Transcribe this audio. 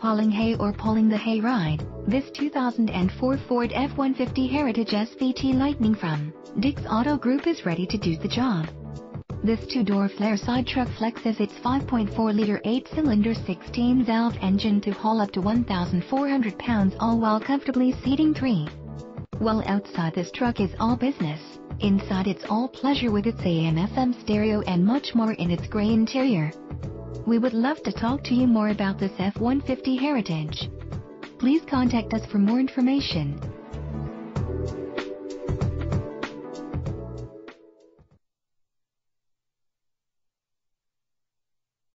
hauling hay or pulling the hay ride, this 2004 Ford F-150 Heritage SVT Lightning from Dick's Auto Group is ready to do the job. This two-door flare-side truck flexes its 5.4-liter 8-cylinder 16-valve engine to haul up to 1,400 pounds, all while comfortably seating 3. While outside this truck is all business, inside it's all pleasure with its AM/FM stereo and much more in its gray interior. We would love to talk to you more about this F-150 Heritage. Please contact us for more information.